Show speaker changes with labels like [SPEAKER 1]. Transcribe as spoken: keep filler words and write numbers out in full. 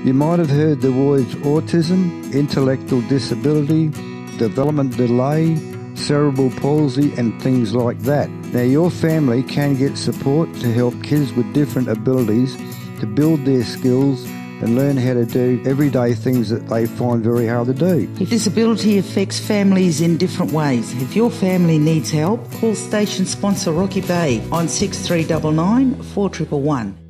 [SPEAKER 1] You might have heard the words autism, intellectual disability, development delay, cerebral palsy and things like that. Now your family can get support to help kids with different abilities to build their skills and learn how to do everyday things that they find very hard to do.
[SPEAKER 2] Disability affects families in different ways. If your family needs help, call station sponsor Rocky Bay on six three nine nine, four one one one.